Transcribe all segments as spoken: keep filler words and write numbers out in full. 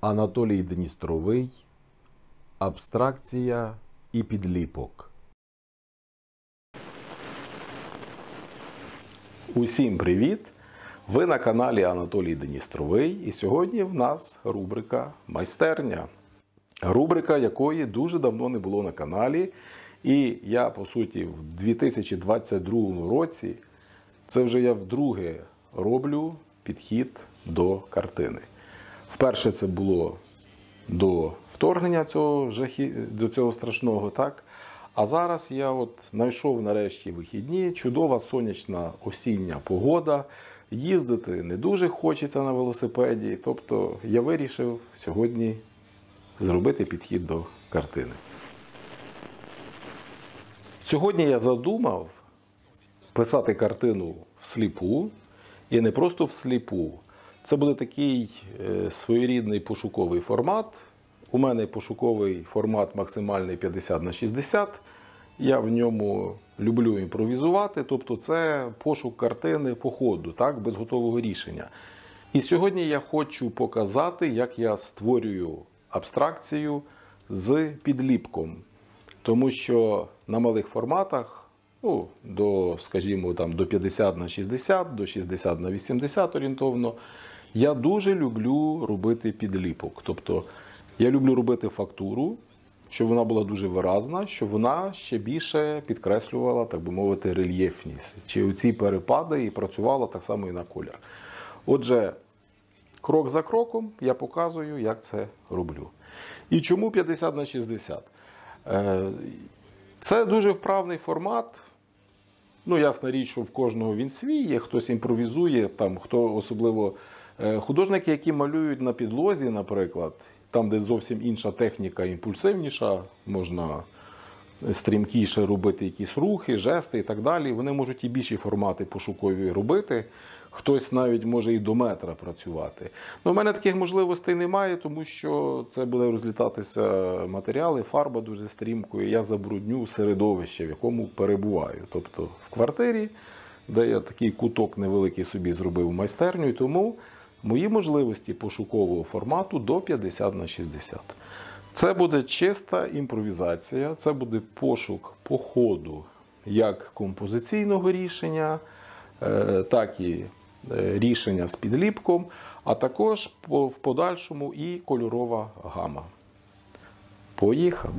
Анатолій Дністровий. Абстракція і підліпок. Усім привіт! Ви на каналі Анатолій Дністровий, і сьогодні в нас рубрика «Майстерня». Рубрика, якої дуже давно не було на каналі. І я, по суті, в дві тисячі двадцять другому році, це вже я вдруге роблю підхід до картини. Вперше це було до вторгнення цього, жахі... до цього страшного, так? А зараз я от знайшов нарешті вихідні, чудова сонячна осіння погода, їздити не дуже хочеться на велосипеді, тобто я вирішив сьогодні зробити підхід до картини. Сьогодні я задумав писати картину всліпу, і не просто всліпу. Це буде такий е, своєрідний пошуковий формат. У мене пошуковий формат максимальний п'ятдесят на шістдесят. Я в ньому люблю імпровізувати, тобто це пошук картини по ходу, так, без готового рішення. І сьогодні я хочу показати, як я створюю абстракцію з підліпком. Тому що на малих форматах, ну, до, скажімо, там, до п'ятдесят на шістдесят, до шістдесят на вісімдесят орієнтовно, я дуже люблю робити підліпок. Тобто я люблю робити фактуру, щоб вона була дуже виразна, щоб вона ще більше підкреслювала, так би мовити, рельєфність. Чи оці перепади і працювала так само і на колір. Отже, крок за кроком я показую, як це роблю. І чому п'ятдесят на шістдесят? Це дуже вправний формат. Ну, ясна річ, що в кожного він свій, є хтось імпровізує, там, хто особливо художники, які малюють на підлозі, наприклад, там, де зовсім інша техніка, імпульсивніша, можна стрімкіше робити якісь рухи, жести і так далі. Вони можуть і більші формати пошукові робити. Хтось навіть може і до метра працювати. Ну, у мене таких можливостей немає, тому що це буде розлітатися матеріали, фарба дуже стрімко, і я забрудню середовище, в якому перебуваю. Тобто в квартирі, де я такий куток невеликий собі зробив майстерню, і тому мої можливості пошукового формату до п'ятдесят на шістдесят. Це буде чиста імпровізація, це буде пошук по ходу як композиційного рішення, так і рішення з підліпком, а також в подальшому і кольорова гама. Поїхали!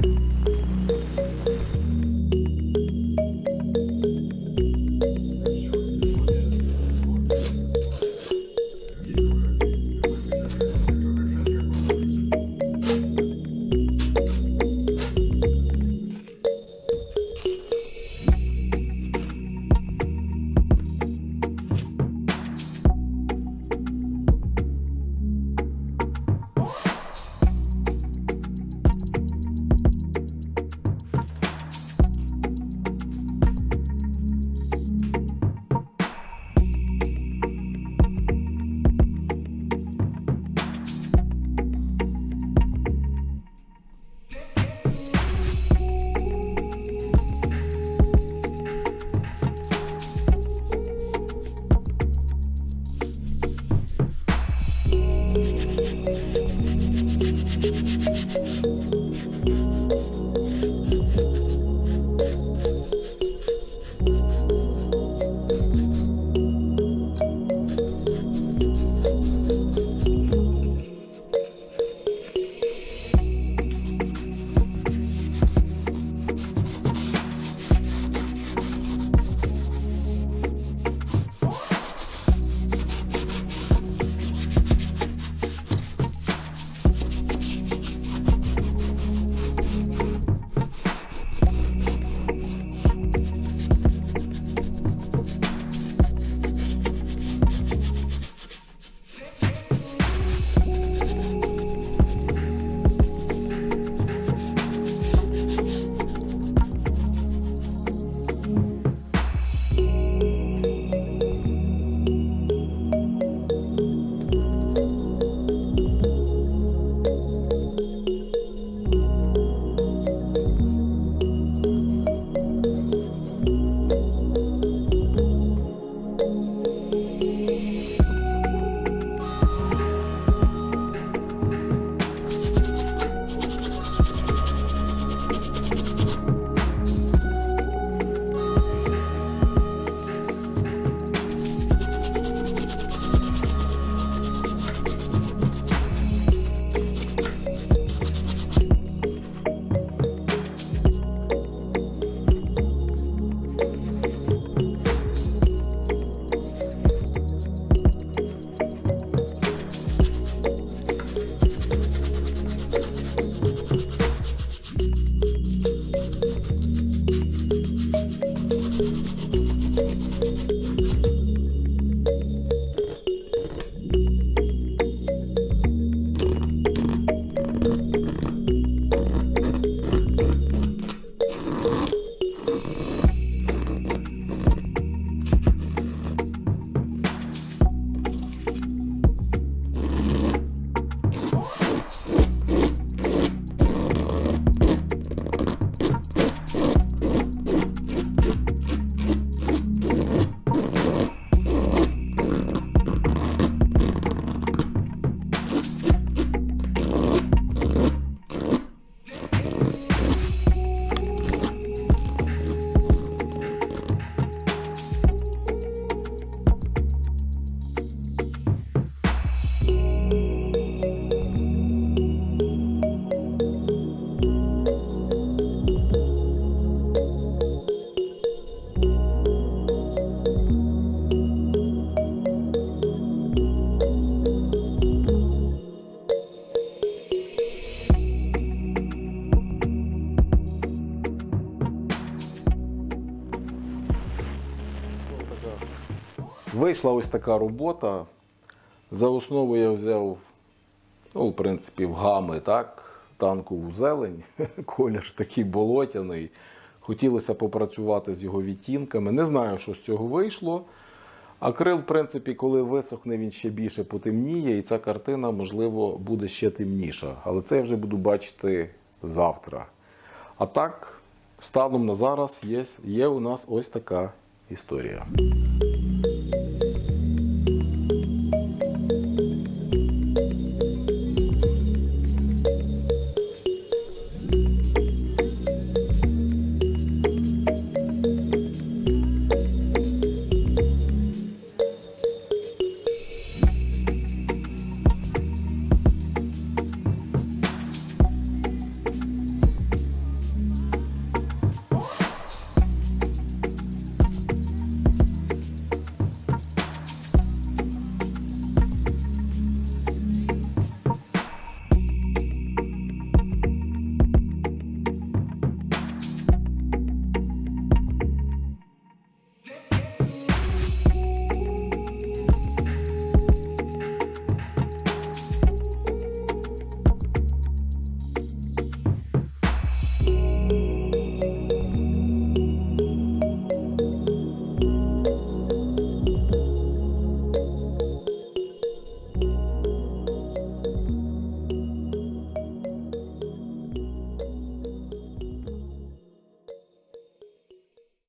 Вийшла ось така робота. За основу я взяв, ну, в принципі, в гами, так, танкову зелень, колір ж такий болотяний. Хотілося попрацювати з його відтінками. Не знаю, що з цього вийшло. Акрил, в принципі, коли висохне, він ще більше потемніє, і ця картина, можливо, буде ще темніша. Але це я вже буду бачити завтра. А так, станом на зараз є, є у нас ось така історія.